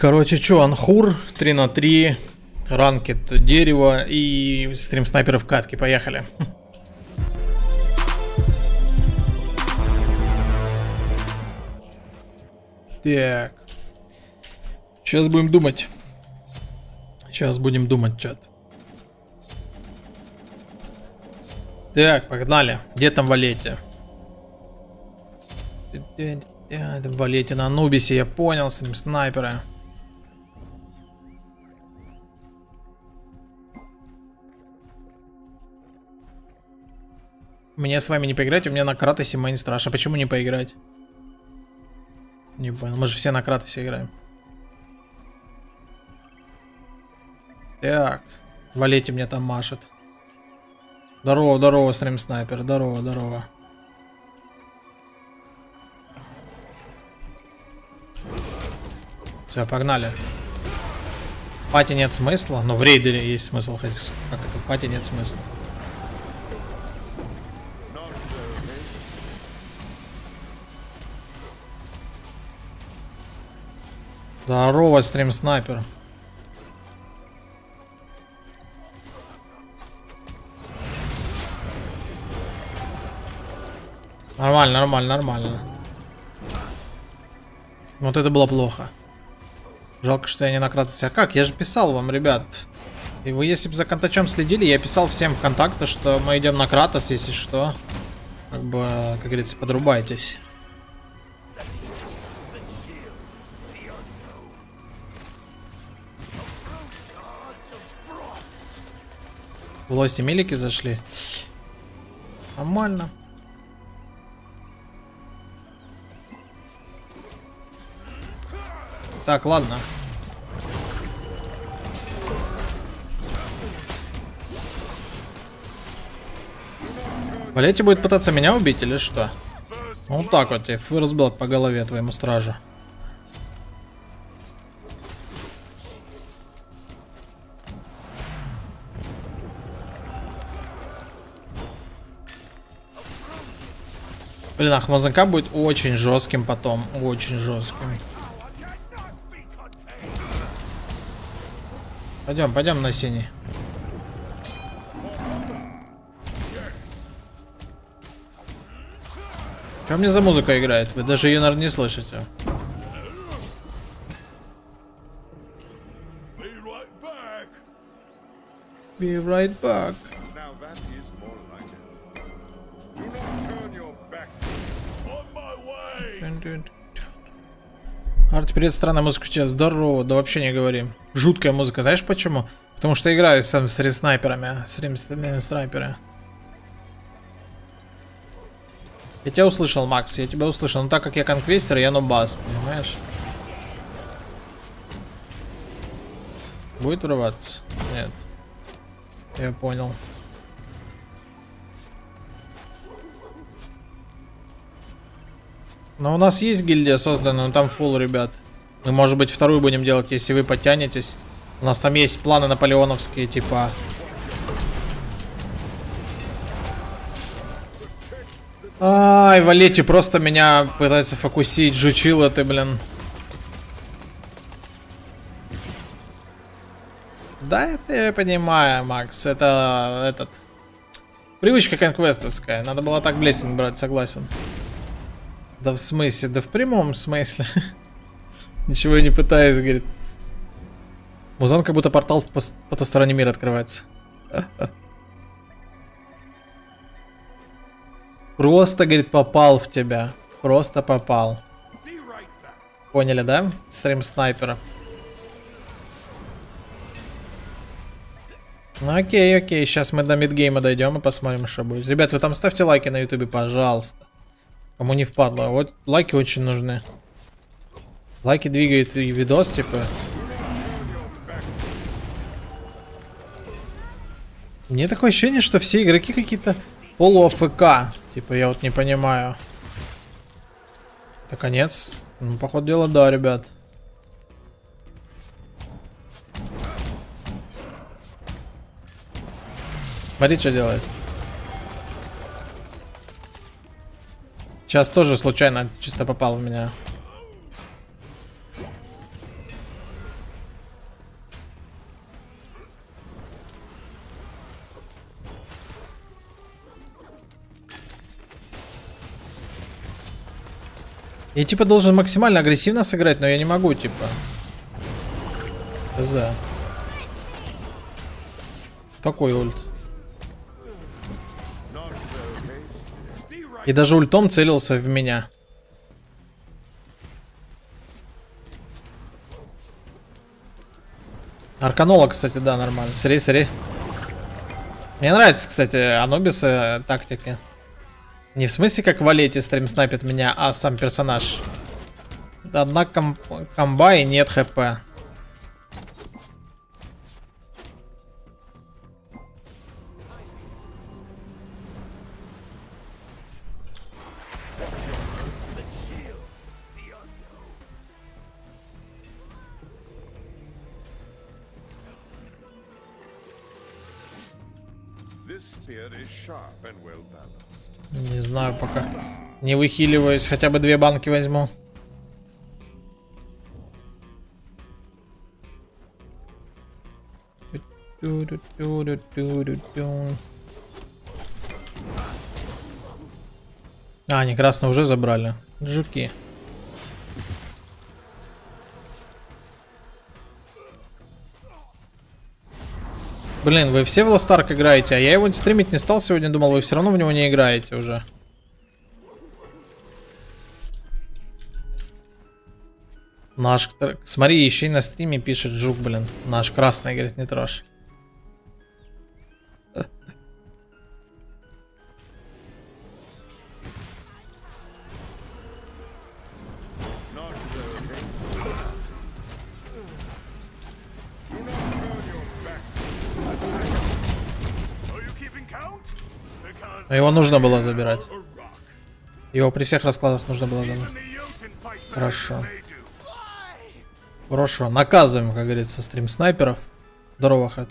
Короче, что, Анхур, 3 на 3, ранкет, дерево и стрим снайперов катки. Поехали. Так. Сейчас будем думать. Сейчас будем думать, чат. Так, погнали. Где там Валетти? Валетти на Анубисе, я понял, с ним снайперы. Мне с вами не поиграть, у меня на Кратосе мейн страж. А почему не поиграть? Не понял, мы же все на Кратосе играем. Так, Валетти мне там машет. Здорово, здорово, стрим снайпер, здорово, здорово. Все, погнали. Пати нет смысла, но в рейдере есть смысл. Как это? Пати нет смысла. Здорово, стрим снайпер. Нормально, нормально, нормально. Вот это было плохо. Жалко, что я не на Кратосе. А как? Я же писал вам, ребят. И вы, если бы за контачом следили, я писал всем ВКонтакте, что мы идем на Кратос, если что. Как бы, как говорится, подрубайтесь. В лости милики зашли. Нормально. Так, ладно. Валетти будет пытаться меня убить или что? Вот так вот, и фырсблок по голове твоему стражу. Блин, Ахмазанка будет очень жестким потом. Очень жестким. Пойдем, пойдем на синий. Что мне за музыка играет? Вы даже ее, наверное, не слышите. Be right back. Арт, привет, странная музыка сейчас. Здорово, да вообще не говорим. Жуткая музыка, знаешь почему? Потому что играю сам с снайперами. Снайперы. Я тебя услышал, Макс, я тебя услышал. Но так как я конквестер, я нубас, понимаешь? Будет врываться? Нет. Я понял. Но у нас есть гильдия создана, но там фулл, ребят. Мы, может быть, вторую будем делать, если вы подтянетесь. У нас там есть планы наполеоновские, типа. Ай, Валетти просто меня пытается фокусить. Жучила ты, блин. Да, это я понимаю, Макс. Это этот. Привычка конквестовская. Надо было так блеснуть брать, согласен. Да в смысле? Да в прямом смысле. Ничего я не пытаюсь, говорит. Музон как будто портал в потусторонний мир открывается. Просто, говорит, попал в тебя. Просто попал. Поняли, да? Стрим снайпера. Ну окей, окей. Сейчас мы до мидгейма дойдем и посмотрим, что будет. Ребят, вы там ставьте лайки на ютубе, пожалуйста. Кому не впадло. Вот лайки очень нужны. Лайки двигают видос, типа. Мне такое ощущение, что все игроки какие-то полу-АФК. Типа, я вот не понимаю. Это конец? Ну, по ходу дела, да, ребят. Смотри, что делает. Сейчас тоже случайно чисто попал в меня. Я типа должен максимально агрессивно сыграть, но я не могу, типа. За. Такой ульт. И даже ультом целился в меня. Арканола, кстати, да, нормально. Смотри, смотри. Мне нравится, кстати, Анубиса тактики. Не в смысле, как Валети стрим снайпит меня, а сам персонаж. Одна комба и нет хп. Не знаю пока. Не выхиливаюсь, хотя бы 2 банки возьму. А, они красные уже забрали. Жуки. Блин, вы все в Lost Ark играете, а я его стримить не стал сегодня, думал, вы все равно в него не играете уже. Наш, смотри, еще и на стриме пишет Жук, блин. Наш красный, говорит, не трожь. Его нужно было забирать. Его при всех раскладах нужно было забирать. Хорошо. Хорошо. Наказываем, как говорится, стрим снайперов. Здорово, Хэт.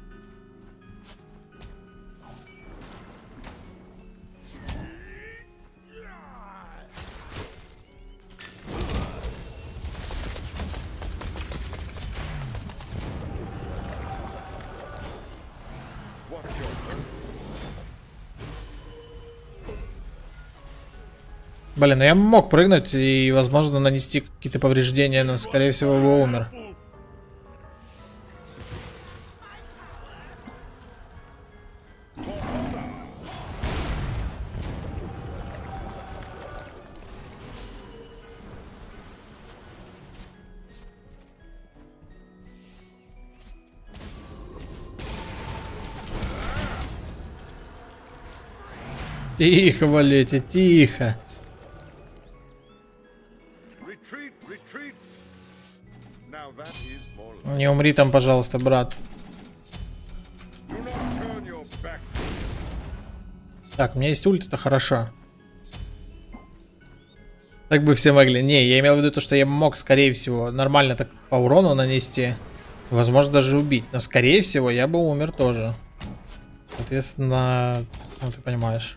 Блин, ну я мог прыгнуть и, возможно, нанести какие-то повреждения, но, скорее всего, его умер. Тихо, Валетти, тихо. Не умри там, пожалуйста, брат. Так, у меня есть ульт, это хорошо. Так бы все могли. Не, я имел в виду то, что я мог, скорее всего, нормально так по урону нанести. Возможно, даже убить. Но, скорее всего, я бы умер тоже. Соответственно, ну ты понимаешь.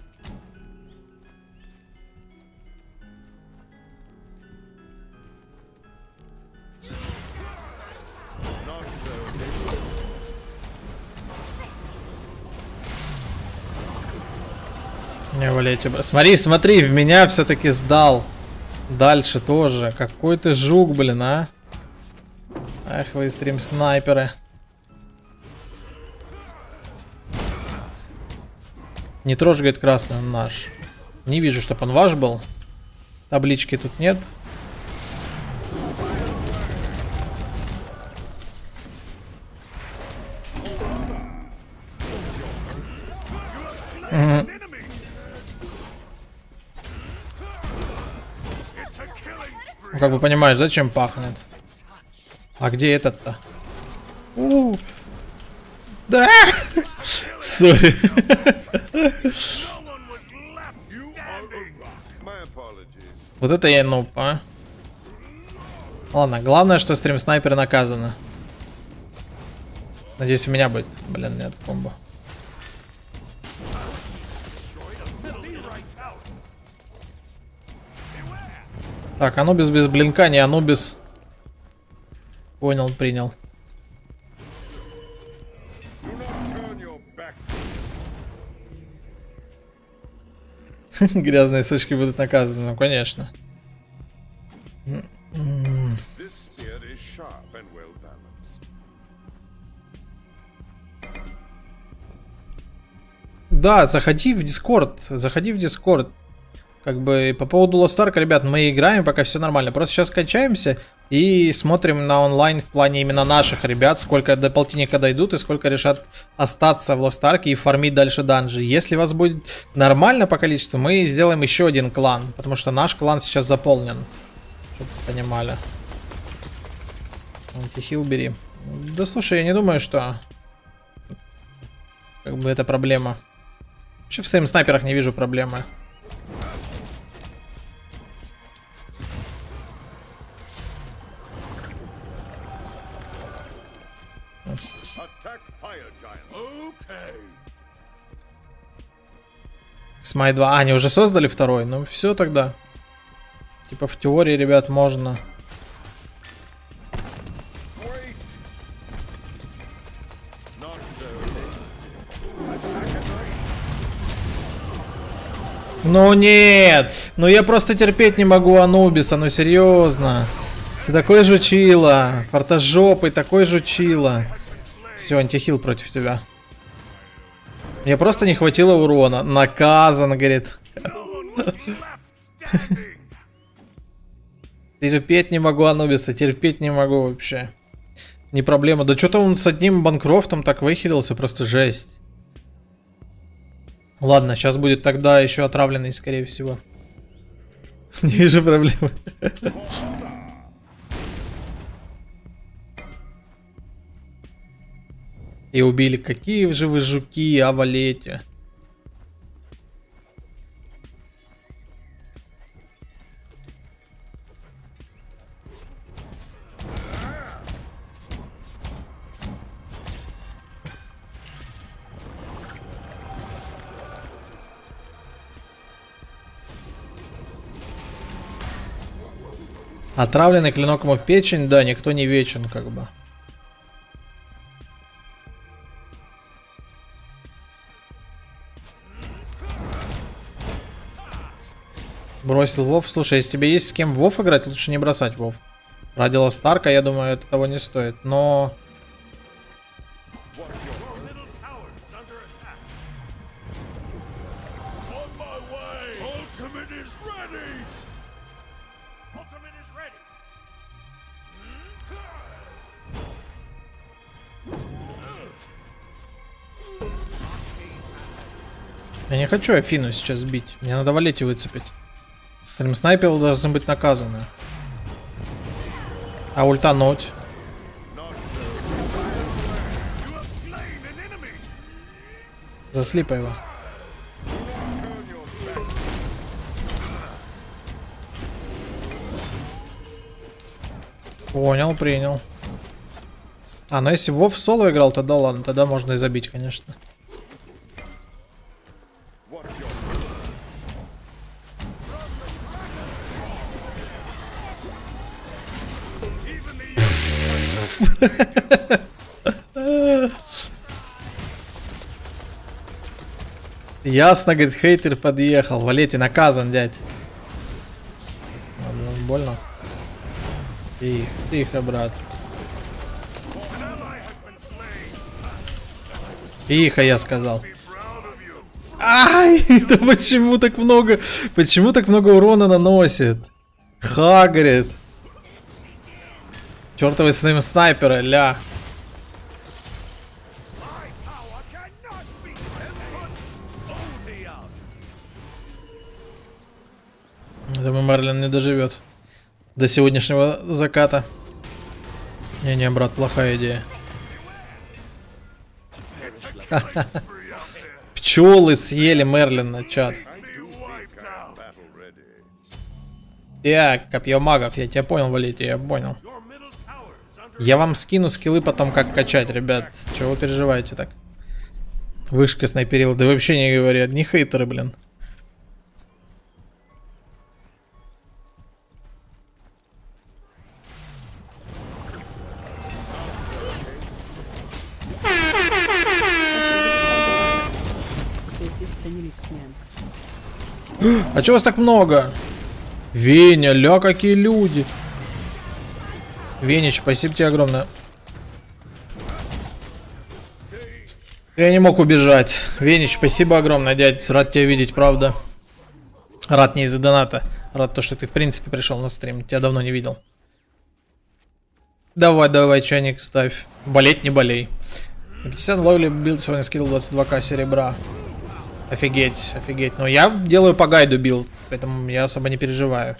Не, Валетти, смотри, смотри, в меня все-таки сдал. Дальше тоже. Какой ты жук, блин, а? Ах, вы стрим-снайперы. Не трожь, говорит, красный, он наш. Не вижу, чтобы он ваш был. Таблички тут нет. Угу. Ну, как бы понимаешь, зачем пахнет? А где этот-то? Да! Сори. Вот это я нуб, а? Ладно, главное, что стрим-снайперы наказаны. Надеюсь, у меня будет. Блин, нет, комбо. Так, Анубис без блинка, не Анубис. Понял, принял. Грязные сучки будут наказаны, ну конечно. is sharp and well balanced. Да, заходи в Дискорд. Заходи в Дискорд. Как бы по поводу Lost Ark, ребят, мы играем, пока все нормально. Просто сейчас качаемся и смотрим на онлайн в плане именно наших ребят, сколько до полтинника дойдут и сколько решат остаться в Lost Ark и фармить дальше данжи. Если у вас будет нормально по количеству, мы сделаем еще один клан, потому что наш клан сейчас заполнен. Чтобы вы понимали. Антихил бери. Да слушай, я не думаю, что как бы это проблема. Вообще в своих снайперах не вижу проблемы. Смай 2. А, они уже создали второй? Ну все тогда. Типа в теории, ребят, можно. Ну нет! Ну я просто терпеть не могу Анубиса, ну серьезно. Ты такой жучила. Фартожопый, такой жучила. Все, антихил против тебя. Мне просто не хватило урона. Наказан, говорит. Терпеть не могу Анубиса, терпеть не могу вообще. Не проблема. Да что-то он с одним Банкрофтом так выхилился, просто жесть. Ладно, сейчас будет тогда еще отравленный, скорее всего. Не вижу проблемы. И убили. Какие же вы жуки, а валете. Отравленный клинок ему в печень, да, никто не вечен, как бы. Бросил Вов. Слушай, если тебе есть с кем Вов играть, лучше не бросать Вов. Ради Lost Ark, я думаю, это того не стоит. Но... Я не хочу Афину сейчас бить. Мне надо валете выцепить. Стрим-снайперы должны быть наказаны. А ультануть? Заслипай его. Понял, принял. А, ну если Вов соло играл, тогда ладно, тогда можно и забить, конечно. Ясно, говорит, хейтер подъехал. Валете, наказан, дядь. Больно. Тихо, тихо, брат. Тихо, я сказал. Ай, да почему так много? Почему так много урона наносит? Хагрид. Чертовы с ним снайперы, ля. Думаю, Мерлин не доживет до сегодняшнего заката. Не, брат, плохая идея. Пчелы съели Мерлина, чат. Так, копье магов, я тебя понял, валите, я понял. Я вам скину скиллы потом, как качать, ребят. Чего вы переживаете так? Вышка снайперила, да вообще не говорят, не хейтеры, блин. А чего вас так много? Веня, ля, какие люди. Венич, спасибо тебе огромное. Я не мог убежать. Венич, спасибо огромное, дядь. Рад тебя видеть, правда. Рад не из-за доната. Рад то, что ты в принципе пришел на стрим. Тебя давно не видел. Давай, давай, чайник ставь. Болеть не болей. На 50 ловли билд сегодня скилл 22к серебра. Офигеть, офигеть. Но я делаю по гайду билд, поэтому я особо не переживаю.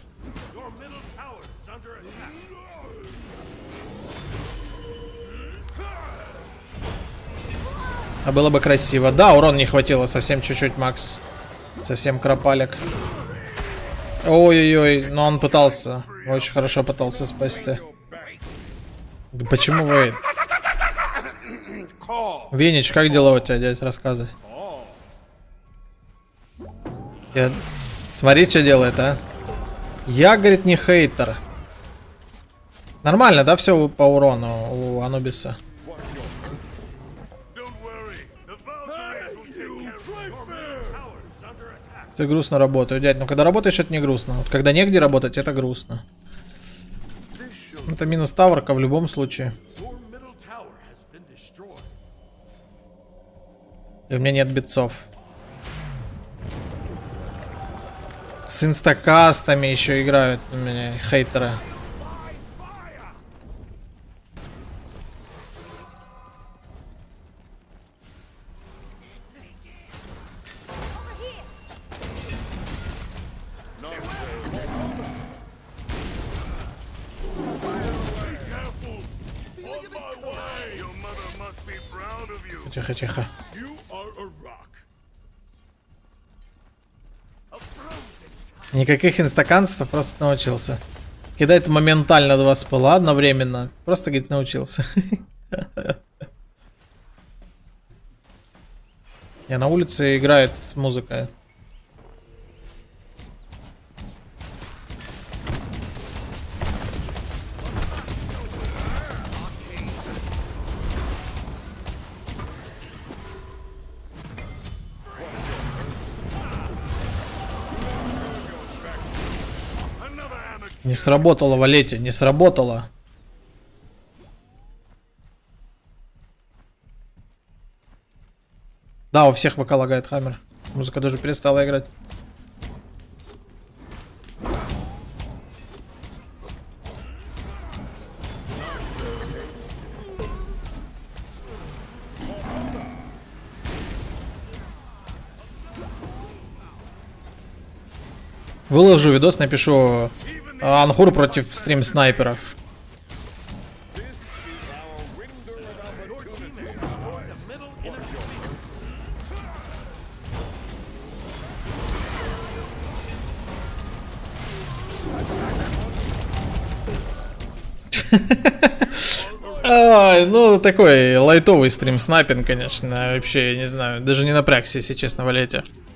А было бы красиво. Да, урон не хватило. Совсем чуть-чуть, Макс. Совсем кропалик. Ой-ой-ой. Но он пытался. Очень хорошо пытался спасти. Да почему вы... Венич, как дела у тебя, дядь? Рассказывай. Смотри, что делает, а. Я, говорит, не хейтер. Нормально, да, все по урону у Анубиса? Ты грустно работаю, дядь. Ну, когда работаешь, это не грустно. Вот когда негде работать, это грустно. Это минус таверка в любом случае. И у меня нет битцов. С инстакастами еще играют у меня хейтеры. Тихо, тихо. Никаких инстаканстов, просто научился. Кидает моментально 2 спыла одновременно. Просто, говорит, научился. Я на улице играет музыка. Не сработало, Валете, не сработало. Да, у всех ВК лагает Хаммер. Музыка даже перестала играть. Выложу видос, напишу Анхур против стрим снайперов. Ну, такой лайтовый стрим снайпинг, конечно. Вообще, я не знаю, даже не напрягся, если честно, Валете.